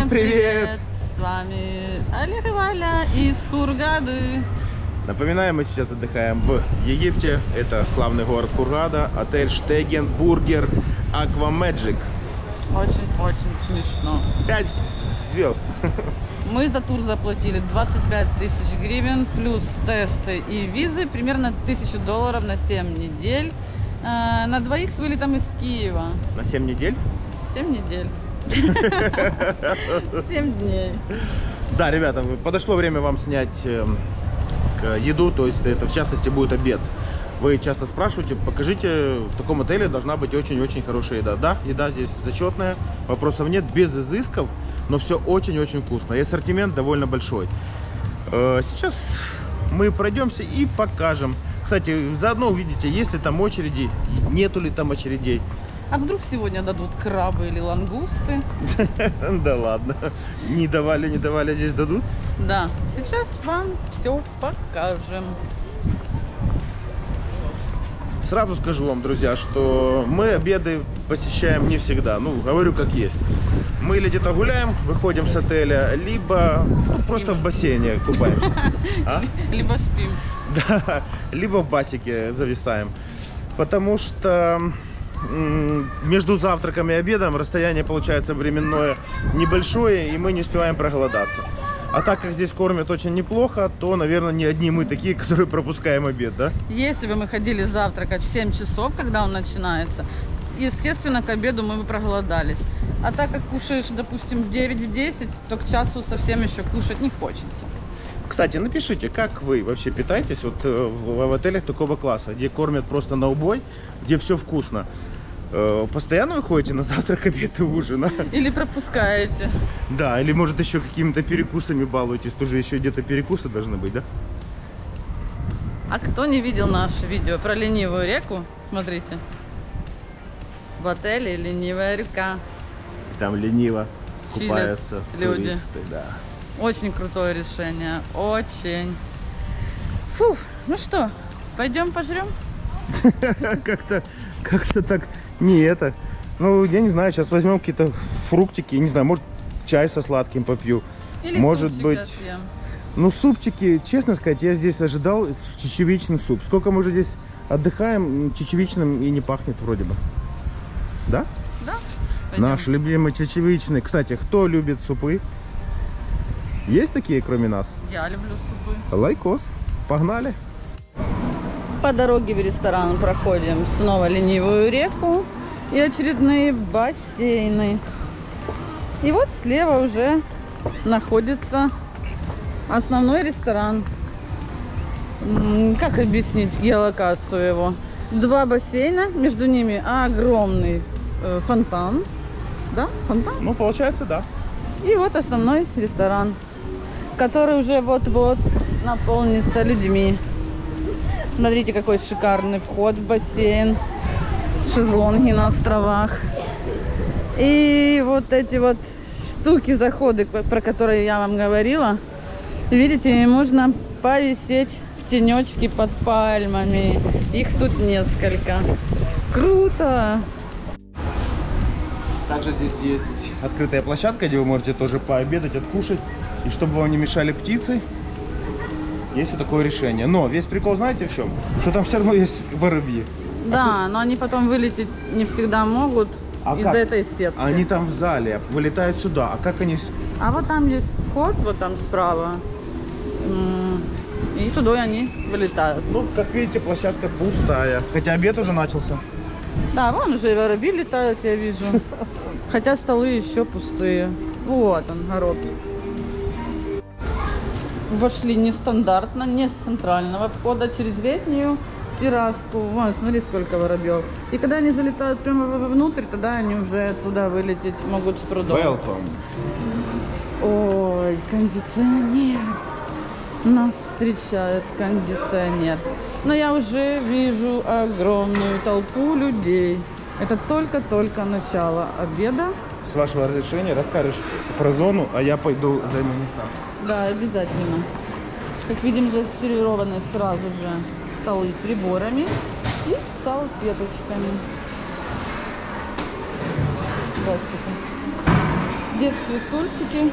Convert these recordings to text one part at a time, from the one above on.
Всем привет! С вами Олег и Валя из Хургады. Напоминаем, мы сейчас отдыхаем в Египте. Это славный город Хургада. Отель Штеген Бургер Аквамеджик. Очень смешно. 5 звезд. Мы за тур заплатили 25 тысяч гривен, плюс тесты и визы, примерно $1000 на 7 недель. На двоих с вылетом из Киева. На 7 недель? 7 недель. 7 дней. Да, ребята, подошло время вам снять еду, то есть это в частности будет обед. Вы часто спрашиваете, покажите, в таком отеле должна быть очень-очень хорошая еда. Да, еда здесь зачетная, вопросов нет, без изысков, но все очень-очень вкусно. И ассортимент довольно большой. Сейчас мы пройдемся и покажем. Кстати, заодно увидите, есть ли там очереди, нету ли там очередей. А вдруг сегодня дадут крабы или лангусты? Да ладно, не давали, а здесь дадут? Да, сейчас вам все покажем. Сразу скажу вам, друзья, что мы обеды посещаем не всегда. Ну, говорю как есть. Мы или где-то гуляем, выходим с отеля, либо просто в бассейне купаемся. Либо спим. Да, либо в басике зависаем. Потому что между завтраком и обедом расстояние получается временное небольшое, и мы не успеваем проголодаться. А так как здесь кормят очень неплохо, то, наверное, не одни мы такие, которые пропускаем обед, да? Если бы мы ходили завтракать в 7 часов, когда он начинается, естественно, к обеду мы бы проголодались. А так как кушаешь, допустим, в 9-10, то к часу совсем еще кушать не хочется. Кстати, напишите, как вы вообще питаетесь вот в отелях такого класса, где кормят просто на убой, где все вкусно. Постоянно вы ходите на завтрак, обед и ужин? Или пропускаете? Да, или может еще какими-то перекусами балуетесь, тоже еще где-то перекусы должны быть, да? А кто не видел наше видео про ленивую реку, смотрите. В отеле ленивая река. Там лениво Чилят купаются люди. туристы, да. Очень крутое решение, очень. Фух, ну что, пойдем пожрем? Как-то так не это. Ну, я не знаю, сейчас возьмем какие-то фруктики, не знаю, может чай со сладким попью. Или может быть. съем. Ну, супчики, честно сказать, я здесь ожидал чечевичный суп. Сколько мы уже здесь отдыхаем, чечевичным и не пахнет вроде бы. Да? Да. Пойдем. Наш любимый чечевичный. Кстати, кто любит супы? Есть такие, кроме нас? Я люблю супы. Лайкос. Погнали. По дороге в ресторан проходим снова ленивую реку и очередные бассейны. И вот слева уже находится основной ресторан. Как объяснить геолокацию его? 2 бассейна, между ними огромный фонтан. Да, фонтан? Ну, получается, да. И вот основной ресторан, который уже вот-вот наполнится людьми. Смотрите, какой шикарный вход в бассейн. Шезлонги на островах. И вот эти вот штуки, заходы, про которые я вам говорила. Видите, можно повисеть в тенечке под пальмами. Их тут несколько. Круто! Также здесь есть открытая площадка, где вы можете тоже пообедать, откушать. И чтобы вам не мешали птицы, есть вот такое решение. Но весь прикол, знаете в чем? Что там все равно есть воробьи. Да, но они потом вылететь не всегда могут из-за этой сетки. Они там в зале, вылетают сюда. А как они... А вот там есть вход, вот там справа. И туда они вылетают. Ну, как видите, площадка пустая. Хотя обед уже начался. Да, вон уже и воробьи летают, я вижу. Хотя столы еще пустые. Вот он, горобчик. Вошли нестандартно, не с центрального входа, через летнюю терраску. Вон, смотри, сколько воробьев. И когда они залетают прямо внутрь, тогда они уже оттуда вылететь могут с трудом. Welcome. Ой, кондиционер. Нас встречает кондиционер. Но я уже вижу огромную толпу людей. Это только-только начало обеда. С вашего разрешения расскажешь про зону, а я пойду займу места. Да, обязательно. Как видим, засервированы сразу же столы приборами и салфеточками. Здравствуйте. детские стульчики.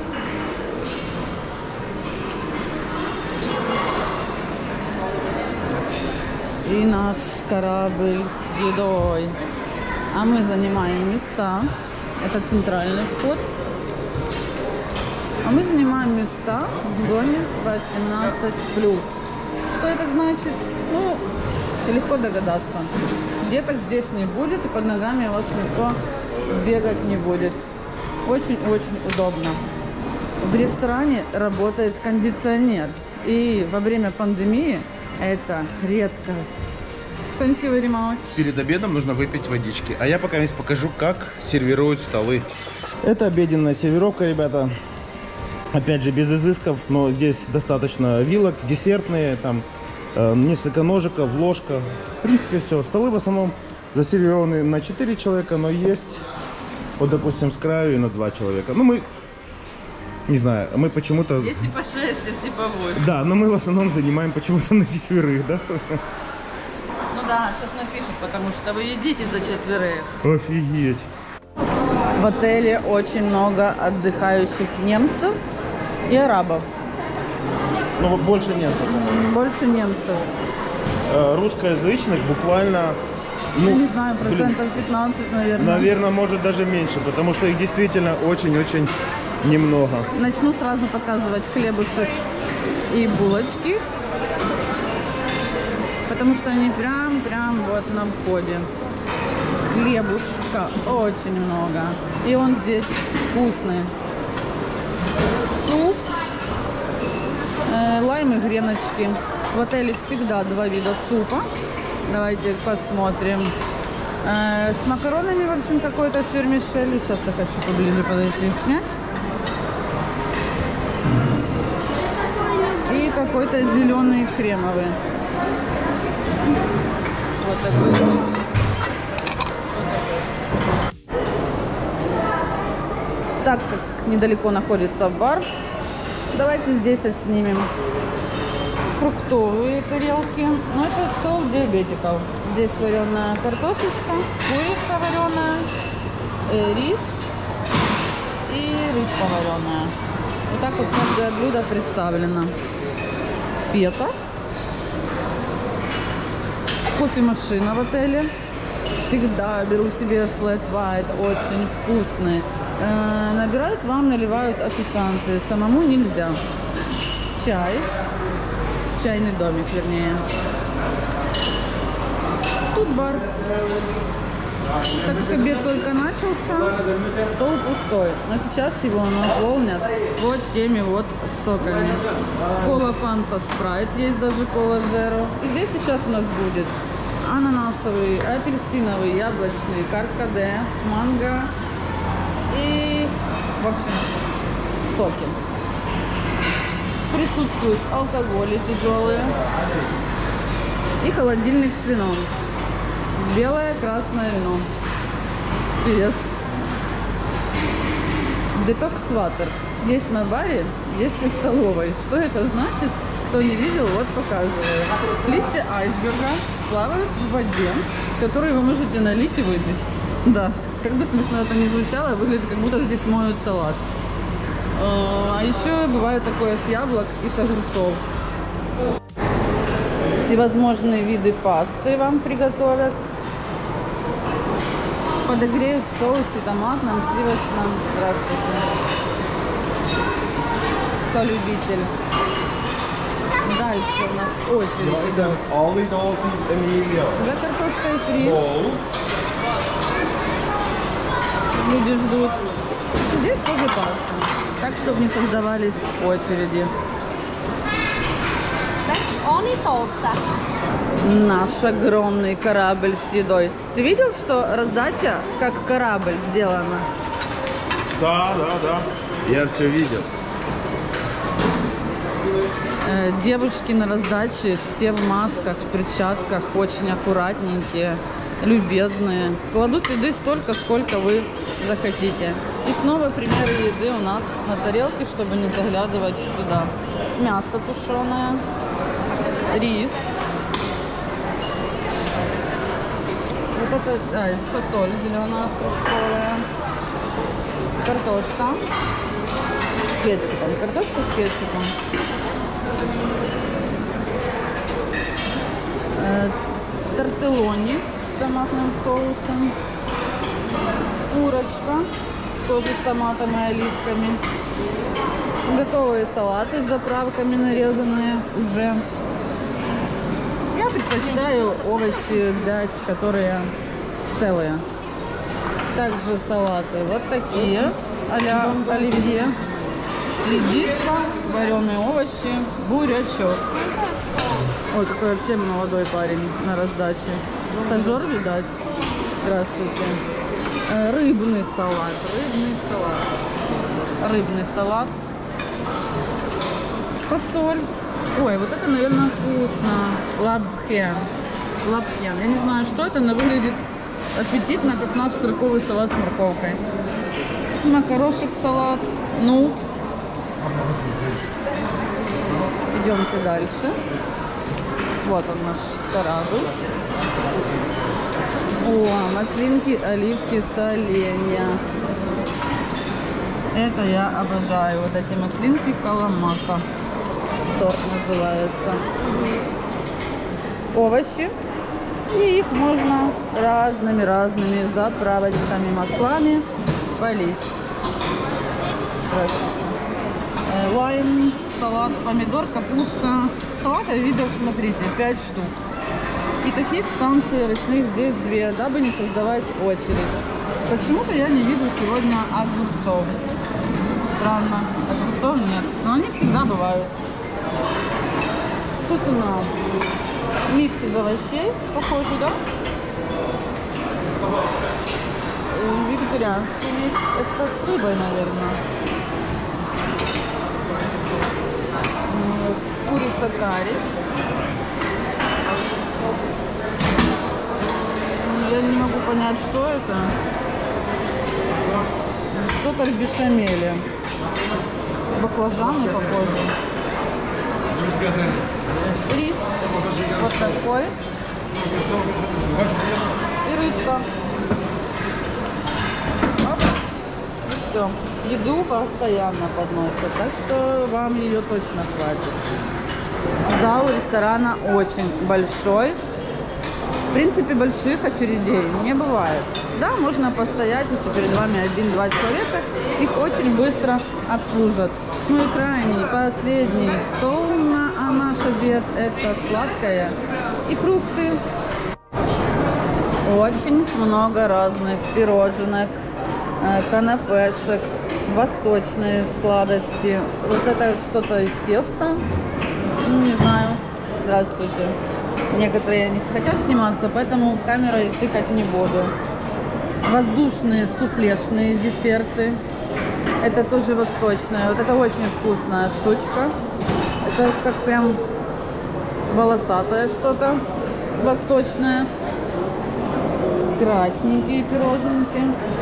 И наш корабль с едой. А мы занимаем места. Это центральный вход. А мы занимаем места в зоне 18+. Что это значит? Ну, легко догадаться. Деток здесь не будет, и под ногами у вас никто бегать не будет. Очень-очень удобно. В ресторане работает кондиционер. И во время пандемии это редкость. Thank you very much. Перед обедом нужно выпить водички. А я пока здесь покажу, как сервируют столы. Это обеденная сервировка, ребята. Опять же, без изысков, но здесь достаточно вилок, десертные, там несколько ножиков, ложка. В принципе, все. Столы в основном засервированы на 4 человека, но есть, вот, допустим, с краю и на 2 человека. Ну, мы, не знаю, мы почему-то... Есть и по 6, есть и по 8. Да, но мы в основном занимаем почему-то на 4, да? Ну да, сейчас напишут, потому что вы едите за 4. Офигеть. В отеле очень много отдыхающих немцев и арабов. Ну, вот больше нет. Больше немцев. Русскоязычных буквально... Ну, я не знаю, процентов 15, наверное. Наверное, может даже меньше, потому что их действительно очень-очень немного. Начну сразу показывать хлебушек и булочки, потому что они прям вот на входе. Хлебушка очень много, и он здесь вкусный. Суп, лайм и греночки. В отеле всегда 2 вида супа. Давайте посмотрим. С макаронами, в общем, какой-то вермишель. Сейчас я хочу поближе подойти и снять. И какой-то зеленый кремовый. Вот такой супчик. Так как недалеко находится бар, давайте здесь отснимем фруктовые тарелки. Но это стол диабетиков. Здесь вареная картошечка, курица вареная, рис и рыбка вареная. Вот так вот каждое блюдо представлено. Фета. Кофемашина в отеле. Всегда беру себе flat white, очень вкусный. Набирают вам, наливают официанты. Самому нельзя. Чай. Чайный домик, вернее. Тут бар. Так как обед только начался, стол пустой. Но сейчас его наполнят вот теми вот соками. Кола, фанта, спрайт. Есть даже кола зеро. И здесь сейчас у нас будет ананасовый, апельсиновый, яблочный, каркаде, манго и, в общем, соки. Присутствуют алкоголи тяжелые и холодильник с вином. Белое, красное вино. Привет. Детокс-ватер. Есть на баре, есть и в столовой. Что это значит? Кто не видел, вот показываю. Листья айсберга плавают в воде, которую вы можете налить и выпить. Да, как бы смешно это ни звучало, выглядит, как будто здесь моют салат. А еще бывает такое с яблок и с огурцов. Всевозможные виды пасты вам приготовят. Подогреют в соусе томатном, сливочном. Здравствуйте. Кто любитель? Дальше у нас очередь идет. За картошкой фри. Люди ждут. Здесь тоже паста. Так, чтобы не создавались очереди. Наш огромный корабль с едой. Ты видел, что раздача как корабль сделана? Да. Я все видел. Девушки на раздаче все в масках, в перчатках, очень аккуратненькие, любезные. Кладут еды столько, сколько вы захотите. И снова примеры еды у нас на тарелке, чтобы не заглядывать туда. Мясо тушеное, рис. Вот это, фасоль зеленая стручковая. Картошка с кетчупом. Картошка с кетчупом. Тортеллони с томатным соусом. Курочка тоже с томатом и оливками. Готовые салаты с заправками нарезанные уже. Я предпочитаю овощи взять, которые целые. Также салаты вот такие, а-ля оливье. Редиска, вареные овощи, бурячок. Ой, какой вообще молодой парень на раздаче. Стажер, видать. Здравствуйте. Рыбный салат. Рыбный салат. Фасоль. Ой, вот это, наверное, вкусно. Лапхен. Я не знаю, что это, но выглядит аппетитно, как наш сырковый салат с морковкой. Макарошек салат. Нут. Идемте дальше. Вот он наш корабль. О, маслинки, оливки, соленья. Это я обожаю. Вот эти маслинки Каламака. Сорт называется. Овощи. И их можно разными заправочками, маслами полить. Лайм, салат, помидор, капуста. Салатов видов, смотрите, 5 штук. И таких станций овощных здесь 2, дабы не создавать очередь. Почему-то я не вижу сегодня огурцов. Странно, огурцов нет, но они всегда бывают. Тут у нас микс из овощей, похоже, да? Вегетарианский микс, это с рыбой, наверное. Курица карри. Я не могу понять, что это. Что-то в бешамеле. Баклажаны похожи. Рис вот такой. И рыбка. Оп. И все. Еду постоянно подносят, так что вам ее точно хватит. Зал ресторана очень большой. В принципе, больших очередей не бывает. Да, можно постоять, если перед вами 1-2 человека, их очень быстро обслужат. Ну и крайний, последний стол на наш обед – это сладкое и фрукты. Очень много разных пироженок, канапешек, восточные сладости. Вот это что-то из теста, не знаю. Здравствуйте. Некоторые не хотят сниматься, поэтому камерой тыкать не буду. Воздушные суфлешные десерты. Это тоже восточное. Вот это очень вкусная штучка. Это как прям волосатое что-то восточное. Красненькие пироженки.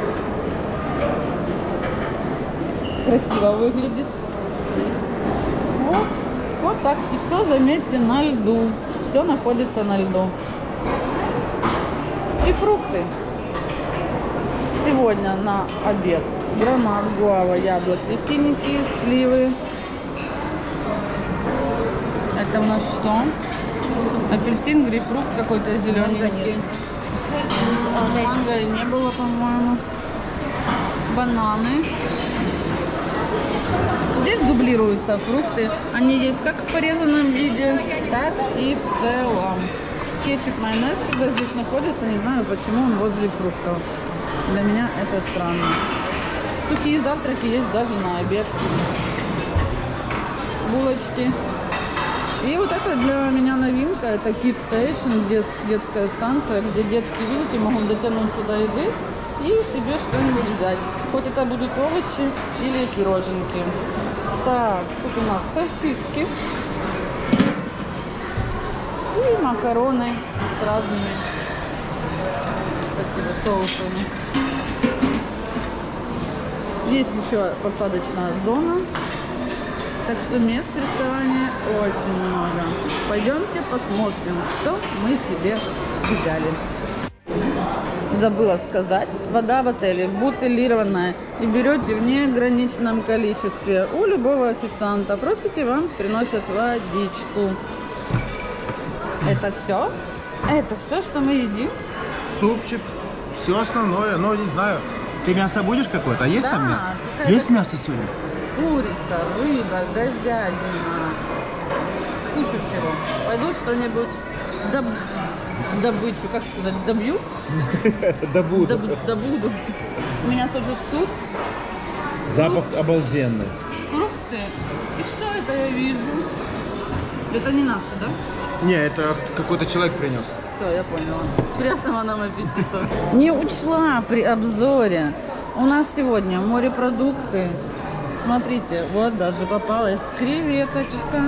Красиво выглядит. Вот так. И все, заметьте, на льду. Все находится на льду. И фрукты. Сегодня на обед гранат, гуава, яблоки, финики, сливы. Это у нас что? Апельсин, грейпфрут какой-то зелененький. Манго не было, по-моему. Бананы. Здесь дублируются фрукты. Они есть как в порезанном виде, так и в целом. Кетчуп, майонез всегда здесь находится. Не знаю, почему он возле фруктов. Для меня это странно. Сухие завтраки есть даже на обед. Булочки. И вот это для меня новинка. Это Kids Station, детская станция, где детки, видите, могут дотянуться до еды и себе что-нибудь взять. Хоть это будут овощи или пироженки. Так, тут у нас сосиски и макароны с разными, спасибо, соусами. Здесь еще посадочная зона, так что мест в ресторане очень много. Пойдемте посмотрим, что мы себе взяли. забыла сказать, вода в отеле бутылированная. И берете в неограниченном количестве у любого официанта. Просите, вам приносят водичку. Это все? Это все, что мы едим? Супчик, все основное, но не знаю. Ты мясо будешь какое-то? А есть Да, там мясо? какая-то- Есть мясо сегодня? Курица, рыба, говядина. Кучу всего. Пойду что-нибудь добычу, как сказать, добью? Да буду. Добуду. У меня тоже суп, Запах обалденный. фрукты. И что это я вижу? Это не наше, да? Не, это какой-то человек принес. Все, я поняла. Приятного нам аппетита. Не учла при обзоре. У нас сегодня морепродукты. Смотрите, вот даже попалась креветочка.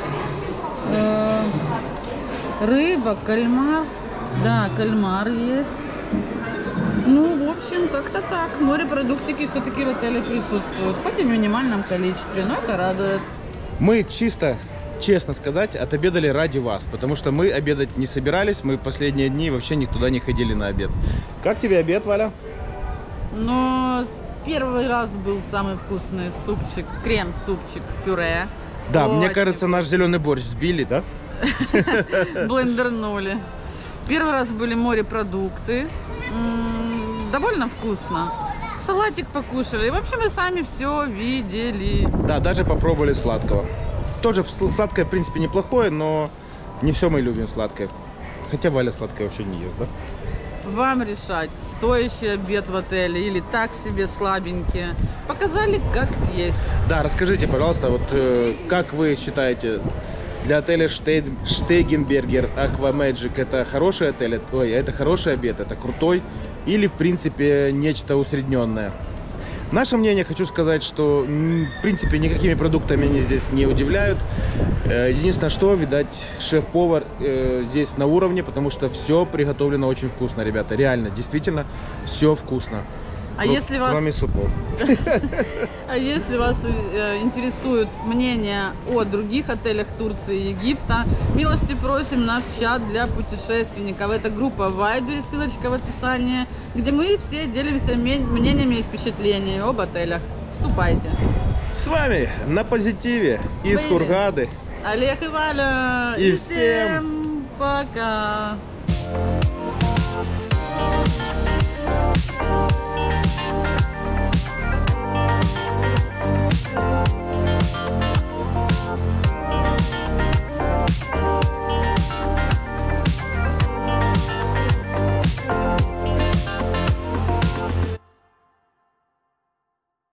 Рыба, кальмар. Да, кальмар есть. Ну, в общем, как-то так. Морепродуктики все-таки в отеле присутствуют. Хоть и в минимальном количестве, но это радует. Мы честно сказать, отобедали ради вас, потому что мы обедать не собирались, мы последние дни вообще никуда не ходили на обед. Как тебе обед, Валя? Но первый раз был самый вкусный супчик, крем-супчик, пюре. Да, мне Очень кажется, наш зеленый борщ сбили, да? блендернули. Первый раз были морепродукты. Довольно вкусно. Салатик покушали. В общем, мы сами все видели. Да, даже попробовали сладкого. Тоже сладкое, в принципе, неплохое, но не все мы любим сладкое. Хотя Валя сладкое вообще не ест, да? Вам решать, стоящий обед в отеле или так себе слабенькие. Показали, как есть. Да, расскажите, пожалуйста, вот как вы считаете, для отеля Штегенбергер Aqua Magic это хороший отель? Ой, это хороший обед, это крутой? Или, в принципе, нечто усредненное? Наше мнение, хочу сказать, что, в принципе, никакими продуктами они здесь не удивляют. Единственное, что, видать, шеф-повар здесь на уровне, потому что все приготовлено очень вкусно, ребята. Реально, действительно, все вкусно. Если вас... Кроме супов. А если вас интересует мнение о других отелях Турции и Египта, милости просим наш чат для путешественников. Это группа в Вайбе, ссылочка в описании, где мы все делимся мнениями и впечатлениями об отелях. Вступайте. С вами на позитиве из Были. Хургады. Олег и Валя. И всем пока.